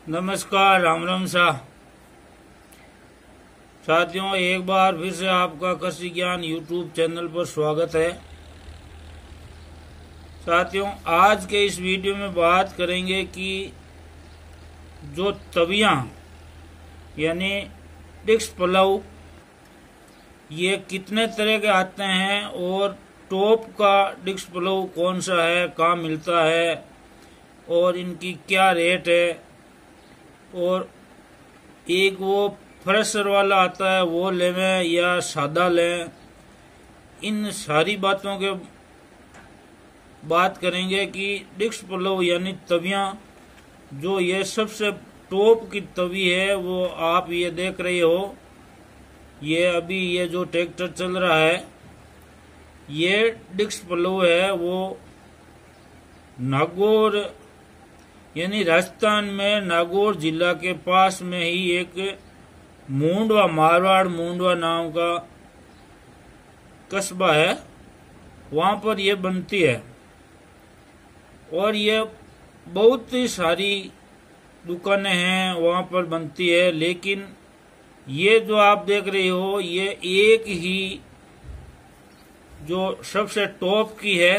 नमस्कार, राम राम साथियों, एक बार फिर से आपका कृषि ज्ञान यूट्यूब चैनल पर स्वागत है। साथियों, आज के इस वीडियो में बात करेंगे कि जो तवियां यानी डिस्क प्लाऊ ये कितने तरह के आते हैं और टॉप का डिस्क प्लाऊ कौन सा है, कहाँ मिलता है और इनकी क्या रेट है, और एक वो फ्रेशर वाला आता है वो लें या सादा लें। इन सारी बातों के बात करेंगे कि डिस्क प्लाऊ यानी तवियां जो ये सबसे टॉप की तवी है वो आप ये देख रहे हो। ये अभी ये जो ट्रैक्टर चल रहा है ये डिस्क प्लाऊ है, वो नागौर यानी राजस्थान में नागौर जिला के पास में ही एक मुंडवा, मारवाड़ मुंडवा नाम का कस्बा है, वहां पर ये बनती है। और ये बहुत ही सारी दुकानें हैं वहां पर बनती है, लेकिन ये जो आप देख रहे हो ये एक ही जो सबसे टॉप की है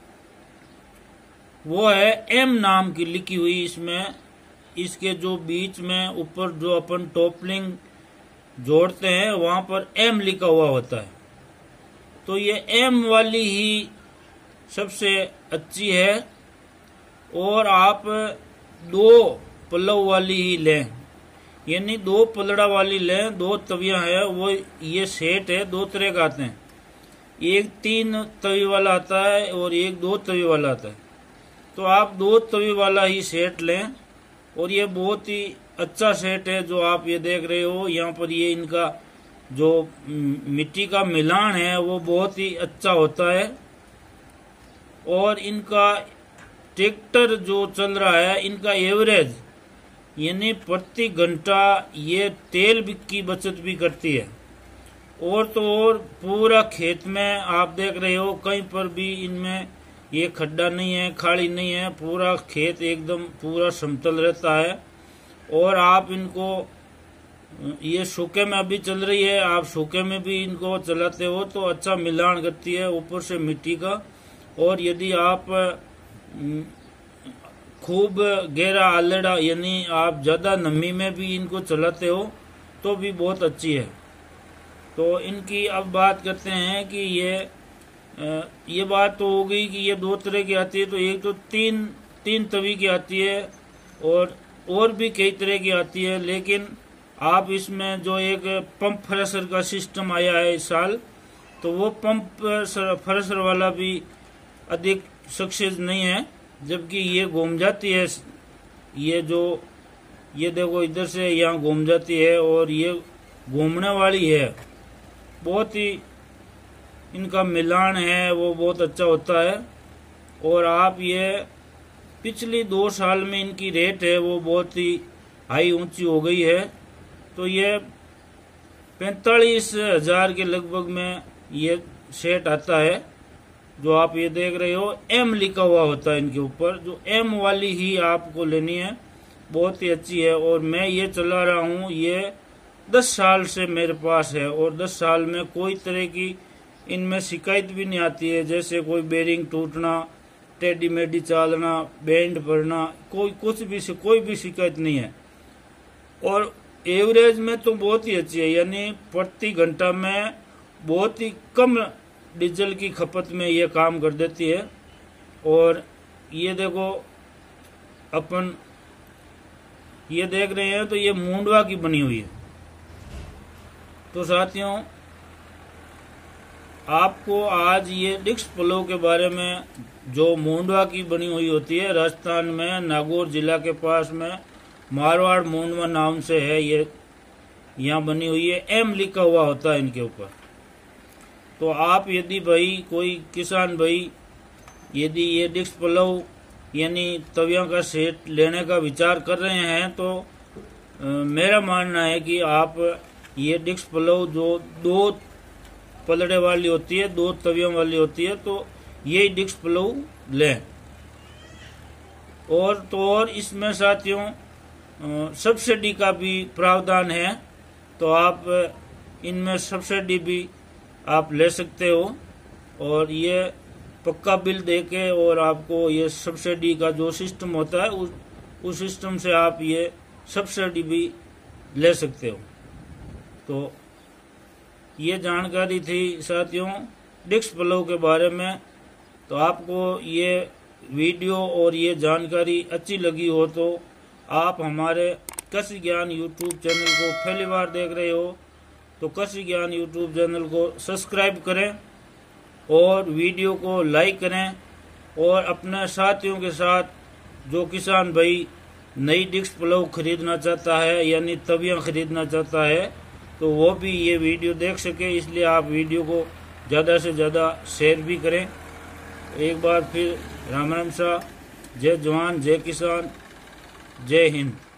वो है एम नाम की लिखी हुई। इसमें इसके जो बीच में ऊपर जो अपन टॉपलिंग जोड़ते हैं वहां पर एम लिखा हुआ होता है, तो ये एम वाली ही सबसे अच्छी है। और आप दो पल्लव वाली ही लें, यानी दो पलड़ा वाली लें। दो तवियां है वो ये सेट है, दो तरह का आते हैं, एक 3 तवी वाला आता है और एक 2 तवी वाला आता है। तो आप 2 तवी वाला ही सेट लें, और ये बहुत ही अच्छा सेट है जो आप ये देख रहे हो। यहाँ पर ये इनका जो मिट्टी का मिलान है वो बहुत ही अच्छा होता है। और इनका ट्रैक्टर जो चल रहा है इनका एवरेज यानी प्रति घंटा ये तेल की बचत भी करती है। और तो और पूरा खेत में आप देख रहे हो कहीं पर भी इनमें ये खड्डा नहीं है, खाली नहीं है, पूरा खेत एकदम पूरा समतल रहता है। और आप इनको ये सूखे में अभी चल रही है, आप सूखे में भी इनको चलाते हो तो अच्छा मिलान करती है ऊपर से मिट्टी का। और यदि आप खूब गहरा आलड़ा यानी आप ज्यादा नमी में भी इनको चलाते हो तो भी बहुत अच्छी है। तो इनकी अब बात करते हैं कि ये बात तो हो गई कि ये 2 तरह की आती है। तो एक तो तीन तवी की आती है और भी कई तरह की आती है, लेकिन आप इसमें जो एक पंप फ्रेशर का सिस्टम आया है इस साल, तो वो पंप फ्रेशर वाला भी अधिक सक्सेस नहीं है, जबकि ये घूम जाती है। ये देखो इधर से यहाँ घूम जाती है और ये घूमने वाली है, बहुत ही इनका मिलान है वो बहुत अच्छा होता है। और आप ये पिछली 2 साल में इनकी रेट है वो बहुत ही हाई ऊंची हो गई है। तो ये 45,000 के लगभग में ये सेट आता है जो आप ये देख रहे हो। एम लिखा हुआ होता है इनके ऊपर, जो एम वाली ही आपको लेनी है, बहुत ही अच्छी है। और मैं ये चला रहा हूँ, ये 10 साल से मेरे पास है और 10 साल में कोई तरह की इनमें शिकायत भी नहीं आती है, जैसे कोई बेरिंग टूटना, टेढ़ी मेढ़ी चालना, बैंड पड़ना, कोई भी शिकायत नहीं है। और एवरेज में तो बहुत ही अच्छी है, यानी प्रति घंटा में बहुत ही कम डीजल की खपत में ये काम कर देती है। और ये देखो अपन ये देख रहे हैं तो ये मुंडवा की बनी हुई है। तो साथियों, आपको आज ये डिस्क प्लाऊ के बारे में जो मुंडवा की बनी हुई होती है, राजस्थान में नागौर जिला के पास में मारवाड़ मुंडवा नाम से है, ये यहाँ बनी हुई है, एम लिखा हुआ होता है इनके ऊपर। तो आप यदि भाई कोई किसान भाई यदि ये डिस्क प्लाऊ यानी तवियों का सेट लेने का विचार कर रहे हैं तो मेरा मानना है कि आप ये डिस्क प्लाऊ जो 2 पलड़े वाली होती है, 2 तवियों वाली होती है, तो ये डिस्क प्लाऊ लें। और तो और इसमें साथियों सब्सिडी का भी प्रावधान है, तो आप इनमें सब्सिडी भी आप ले सकते हो। और ये पक्का बिल देके और आपको ये सब्सिडी का जो सिस्टम होता है उस सिस्टम से आप ये सब्सिडी भी ले सकते हो। तो ये जानकारी थी साथियों डिस्क प्लो के बारे में। तो आपको ये वीडियो और ये जानकारी अच्छी लगी हो तो आप हमारे कृषि ज्ञान यूट्यूब चैनल को पहली बार देख रहे हो तो कृषि ज्ञान यूट्यूब चैनल को सब्सक्राइब करें और वीडियो को लाइक करें, और अपने साथियों के साथ जो किसान भाई नई डिस्क प्लो खरीदना चाहता है यानी तवियां खरीदना चाहता है तो वो भी ये वीडियो देख सके, इसलिए आप वीडियो को ज़्यादा से ज़्यादा शेयर भी करें। एक बार फिर राम राम सा, जय जवान जय किसान, जय हिंद।